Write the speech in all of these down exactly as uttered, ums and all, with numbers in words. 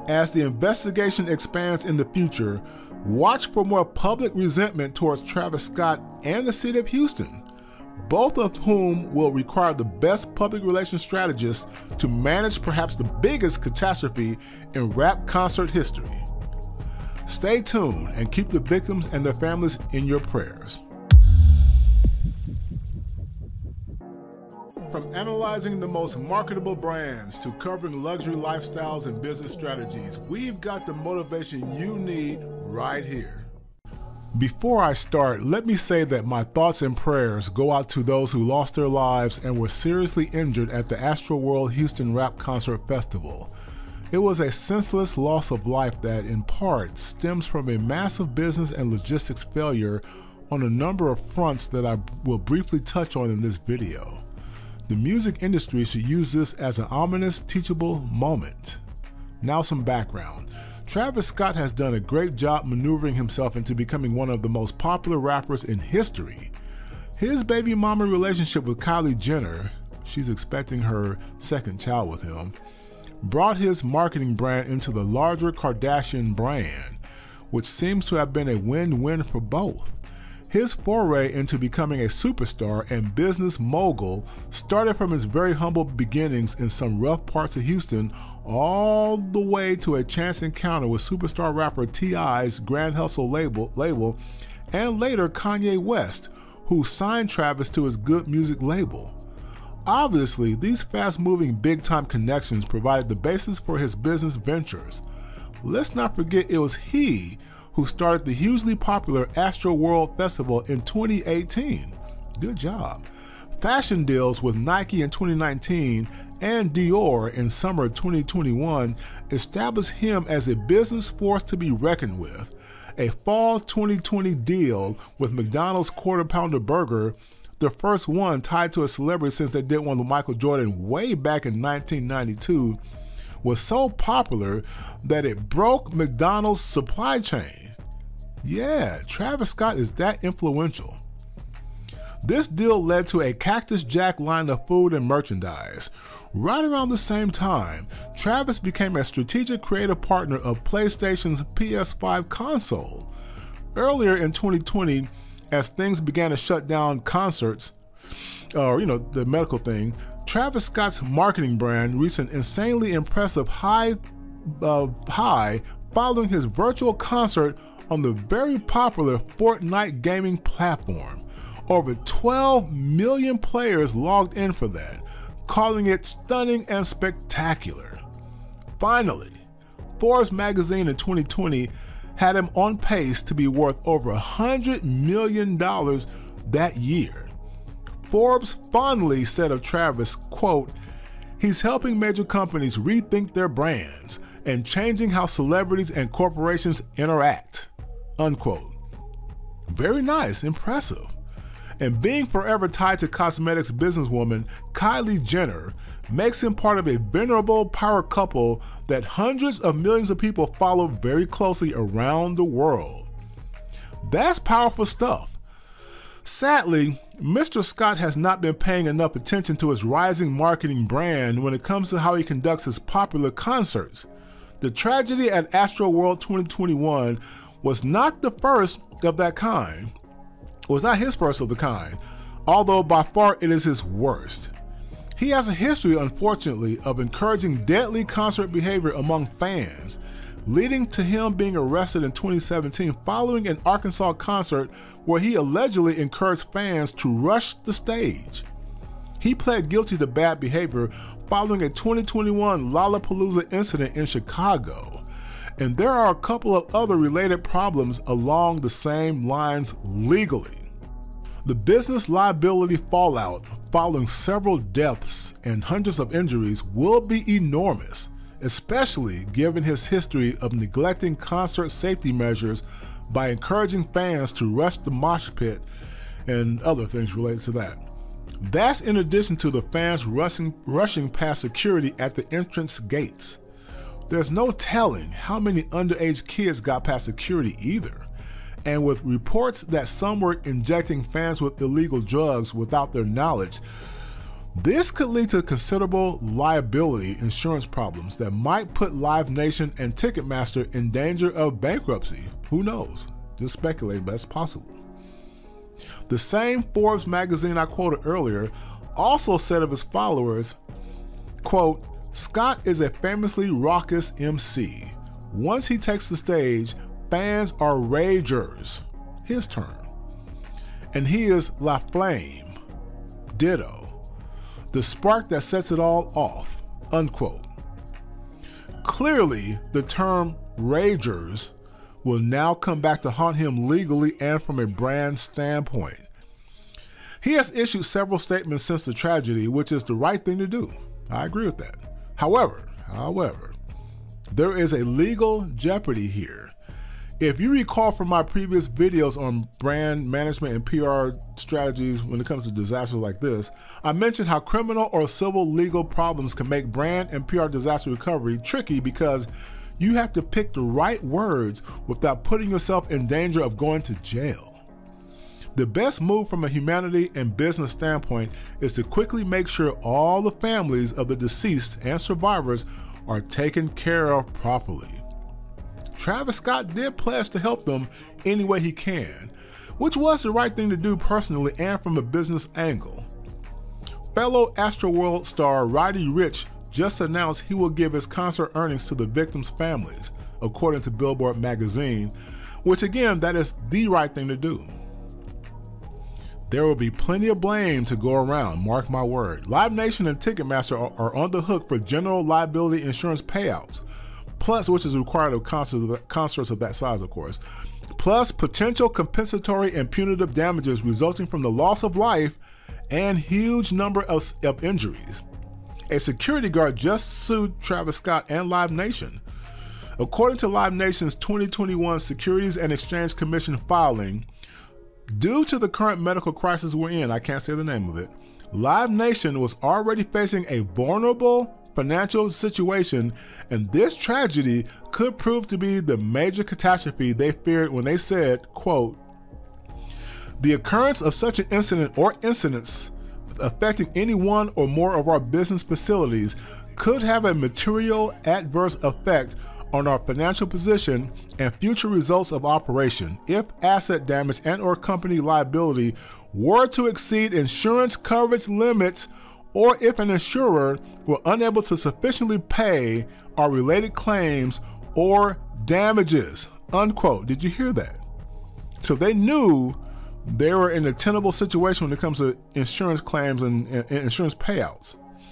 As the investigation expands in the future, watch for more public resentment towards Travis Scott and the city of Houston, both of whom will require the best public relations strategists to manage perhaps the biggest catastrophe in rap concert history. Stay tuned and keep the victims and their families in your prayers. From analyzing the most marketable brands to covering luxury lifestyles and business strategies, we've got the motivation you need right here. Before I start, let me say that my thoughts and prayers go out to those who lost their lives and were seriously injured at the AstroWorld Houston Rap Concert Festival. It was a senseless loss of life that, in part, stems from a massive business and logistics failure on a number of fronts that I will briefly touch on in this video. The music industry should use this as an ominous, teachable moment. Now some background. Travis Scott has done a great job maneuvering himself into becoming one of the most popular rappers in history. His baby mama relationship with Kylie Jenner, she's expecting her second child with him, brought his marketing brand into the larger Kardashian brand, which seems to have been a win-win for both. His foray into becoming a superstar and business mogul started from his very humble beginnings in some rough parts of Houston all the way to a chance encounter with superstar rapper T I's Grand Hustle label, label and later Kanye West, who signed Travis to his Good Music label. Obviously, these fast-moving big-time connections provided the basis for his business ventures. Let's not forget it was he who started the hugely popular AstroWorld Festival in twenty eighteen. Good job. Fashion deals with Nike in twenty nineteen and Dior in summer twenty twenty-one established him as a business force to be reckoned with. A fall twenty twenty deal with McDonald's Quarter Pounder Burger, the first one tied to a celebrity since they did one with Michael Jordan way back in nineteen ninety-two, was so popular that it broke McDonald's supply chain. Yeah, Travis Scott is that influential. This deal led to a Cactus Jack line of food and merchandise. Right around the same time, Travis became a strategic creative partner of PlayStation's P S five console. Earlier in twenty twenty, as things began to shut down concerts, or you know, the medical thing, Travis Scott's marketing brand reached an insanely impressive high, uh, high following his virtual concert on the very popular Fortnite gaming platform. Over twelve million players logged in for that, calling it stunning and spectacular. Finally, Forbes magazine in twenty twenty had him on pace to be worth over one hundred million dollars that year. Forbes fondly said of Travis, quote, "He's helping major companies rethink their brands and changing how celebrities and corporations interact," unquote. Very nice, impressive. And being forever tied to cosmetics businesswoman Kylie Jenner makes him part of a venerable power couple that hundreds of millions of people follow very closely around the world. That's powerful stuff. Sadly, Mister Scott has not been paying enough attention to his rising marketing brand when it comes to how he conducts his popular concerts. The tragedy at AstroWorld twenty twenty-one was not the first of that kind. It was not his first of the kind, although by far it is his worst. He has a history, unfortunately, of encouraging deadly concert behavior among fans, leading to him being arrested in twenty seventeen following an Arkansas concert where he allegedly encouraged fans to rush the stage. He pled guilty to bad behavior following a twenty twenty-one Lollapalooza incident in Chicago. And there are a couple of other related problems along the same lines legally. The business liability fallout following several deaths and hundreds of injuries will be enormous, especially given his history of neglecting concert safety measures by encouraging fans to rush the mosh pit and other things related to that. That's in addition to the fans rushing, rushing past security at the entrance gates. There's no telling how many underage kids got past security either. And with reports that some were injecting fans with illegal drugs without their knowledge, This could lead to considerable liability insurance problems that might put Live Nation and Ticketmaster in danger of bankruptcy. Who knows? Just speculating, but it's possible. The same Forbes magazine I quoted earlier also said of his followers, quote, "Scott is a famously raucous M C. Once he takes the stage, fans are ragers," his term. "And he is La Flame, ditto, the spark that sets it all off," unquote. Clearly, the term ragers will now come back to haunt him legally and from a brand standpoint. He has issued several statements since the tragedy, which is the right thing to do. I agree with that. However, however, there is a legal jeopardy here. If you recall from my previous videos on brand management and P R strategies when it comes to disasters like this, I mentioned how criminal or civil legal problems can make brand and P R disaster recovery tricky because you have to pick the right words without putting yourself in danger of going to jail. The best move from a humanity and business standpoint is to quickly make sure all the families of the deceased and survivors are taken care of properly. Travis Scott did pledge to help them any way he can, which was the right thing to do personally and from a business angle. Fellow AstroWorld star Roddy Ricch just announced he will give his concert earnings to the victims' families, according to Billboard magazine, which again, that is the right thing to do. There will be plenty of blame to go around, mark my word. Live Nation and Ticketmaster are, are on the hook for general liability insurance payouts, plus, which is required of concerts, concerts of that size, of course, plus potential compensatory and punitive damages resulting from the loss of life and huge number of, of injuries. A security guard just sued Travis Scott and Live Nation. According to Live Nation's twenty twenty-one Securities and Exchange Commission filing, due to the current medical crisis we're in, I can't say the name of it, Live Nation was already facing a vulnerable financial situation, and this tragedy could prove to be the major catastrophe they feared when they said, quote, "The occurrence of such an incident or incidents affecting any one or more of our business facilities could have a material adverse effect on our financial position and future results of operation if asset damage and or company liability were to exceed insurance coverage limits, or if an insurer were unable to sufficiently pay our related claims or damages," unquote. Did you hear that? So they knew they were in a tenable situation when it comes to insurance claims and, and, and insurance payouts.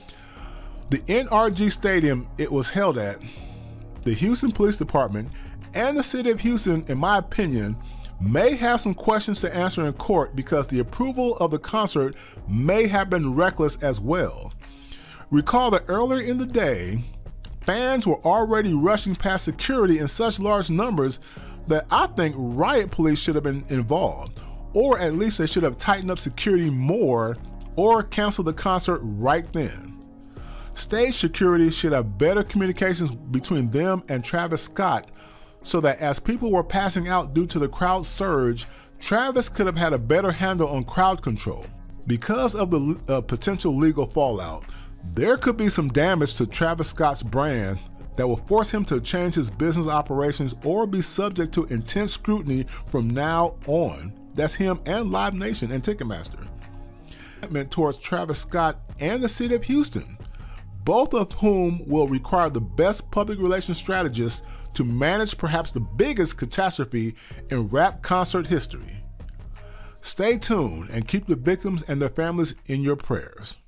The N R G Stadium it was held at, the Houston Police Department, and the City of Houston, in my opinion, may have some questions to answer in court because the approval of the concert may have been reckless as well. Recall that earlier in the day, fans were already rushing past security in such large numbers that I think riot police should have been involved, or at least they should have tightened up security more or canceled the concert right then. Stage security should have better communications between them and Travis Scott so that as people were passing out due to the crowd surge, Travis could have had a better handle on crowd control. Because of the uh, potential legal fallout, there could be some damage to Travis Scott's brand that will force him to change his business operations or be subject to intense scrutiny from now on. That's him and Live Nation and Ticketmaster. Towards Travis Scott and the City of Houston, both of whom will require the best public relations strategists to manage perhaps the biggest catastrophe in rap concert history. Stay tuned and keep the victims and their families in your prayers.